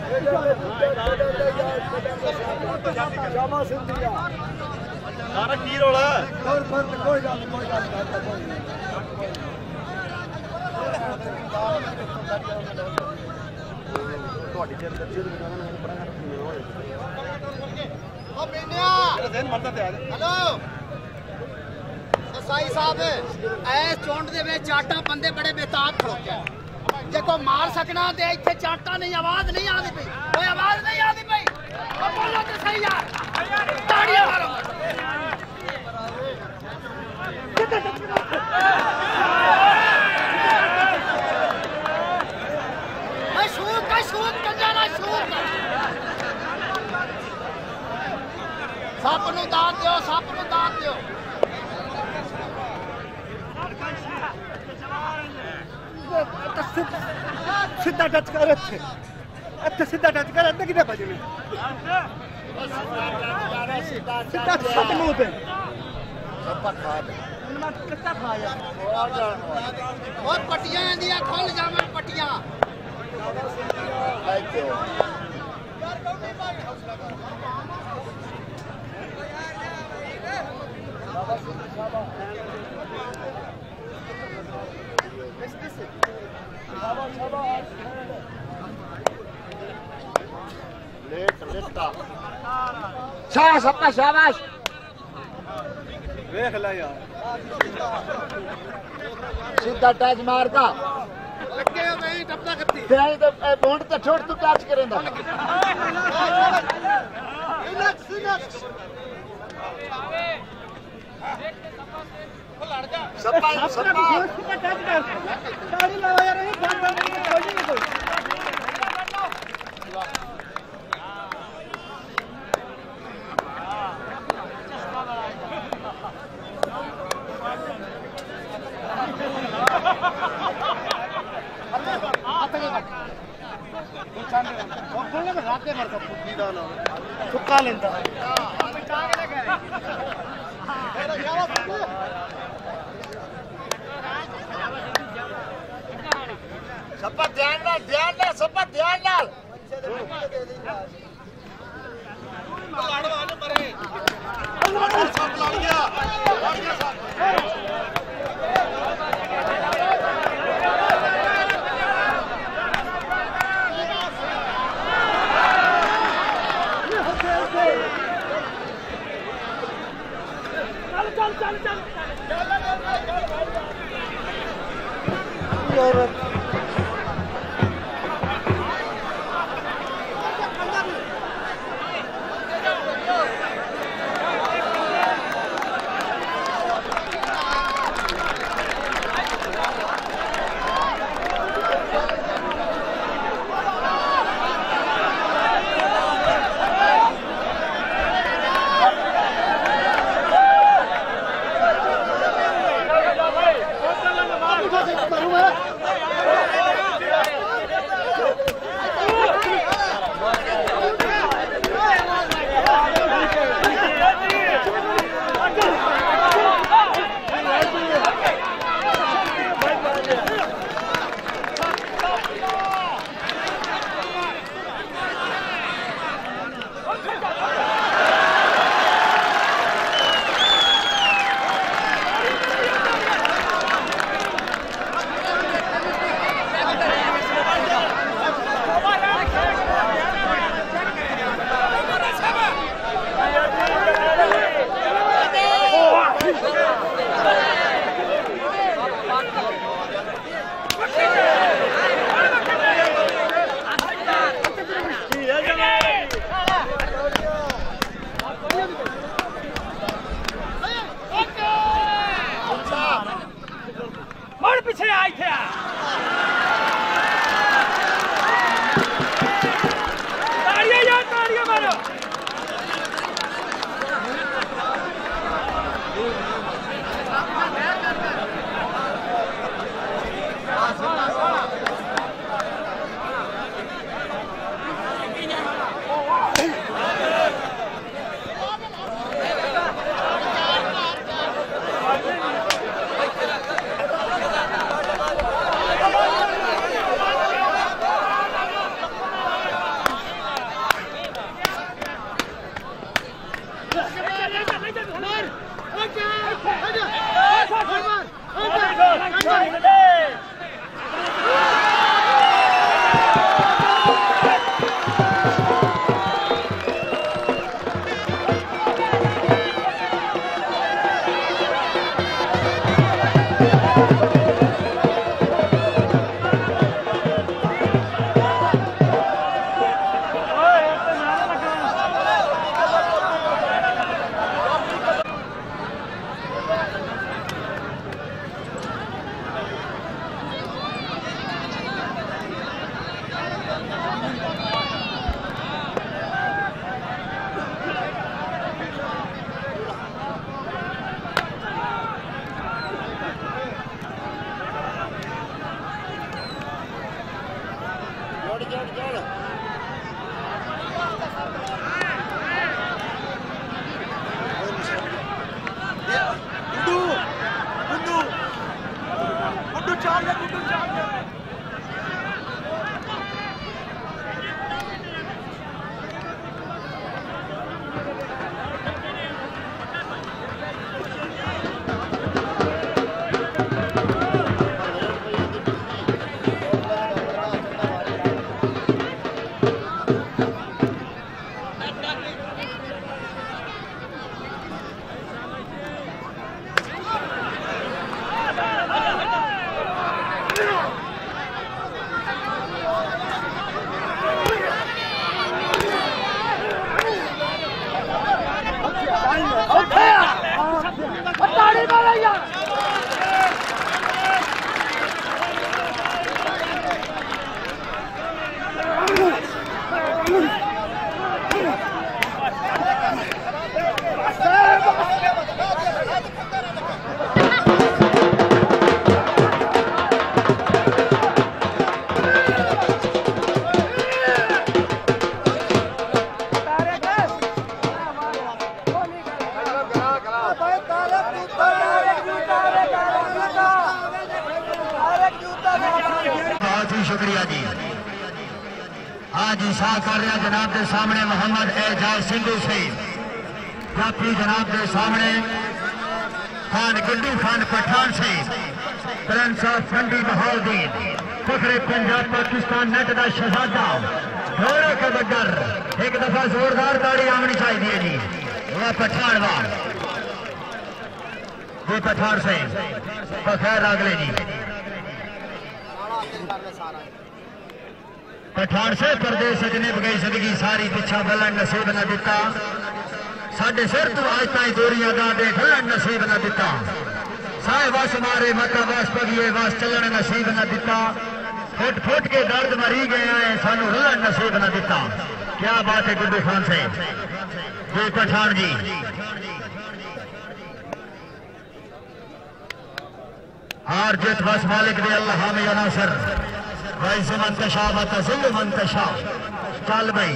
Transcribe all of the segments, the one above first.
सारा की रोला कोई गल हेलो साई साहब ऐस चुंड दे विच चाटा बंदे बड़े बेताब खड़ोते जे कोई मार सकना ते इत्थे चाटा नहीं आवाज नहीं आती पई कोई आवाज नहीं आती पई बोलो तो सही यार ताड़ियां मारो शूट कर जाना शूट सप नूं दात दिओ सप नूं दात दिओ सीधा टच कर अच्छा सीधा टच कर अंदर किधर बजने सीधा सट मुंह पे सब खा दे मैं कितना खाया और पट्टियां आंदियां खुल जावन पट्टियां शाबाश अपना शाबाश देख ला यार सीधा टच मारता लगे नहीं डबला करती तेरी तो बॉन्ड तो छोड़ तू टच करेंदा सप्पा सप्पा टच कर दाढ़ी लगा यार ये बंद कोई नहीं कोई चुका लेंदा सप्पा ध्यान नाल सप्पा ध्यान नाल सब लड़ गया शुक्रिया जी। आज ईशा कर रहा जनाब के सामने मोहम्मद एजाज सिंधु से जाफी जनाब के सामने खान गुड्डू खान पठान से प्रिंस ऑफ फंडी बहाउद्दीन फखरे पंजाब पाकिस्तान नेट का शहजादा घोड़े का बगर एक दफा जोरदार ताड़ी आनी चाहिए जी। वह पठान वाल ये पठान से बखैर अगले जी पठान से परदेश सजने बगई जिंदगी सारी पिछा बलन नसीब न दिता साडे सिर तू आज ताई दूरियां दा दे ढलन नसीब न दिता साए वस मारे मता वस पगिए वस चलन नसीब न दिता फुट फुट के दर्द मरी गए हैं सानू हलन नसीब न दिता। क्या बात है गुड्डू खान से जी पठान जी। हार जित बस मालिक दे अल्लाह में नासर वैसे मंतशा मतजिल मंतशा चल भाई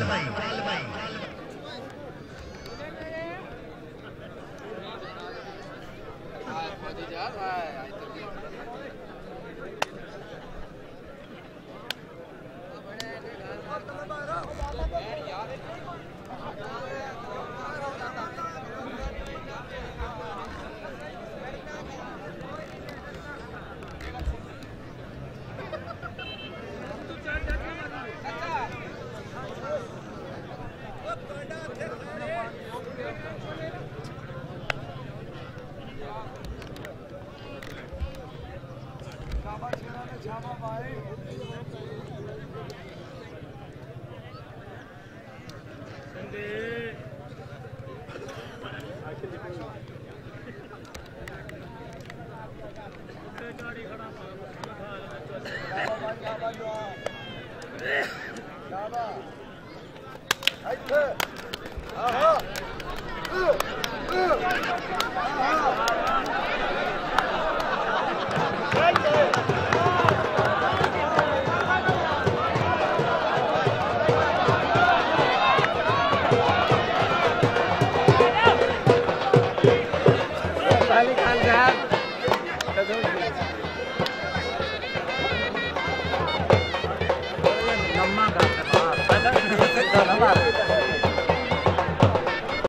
Nama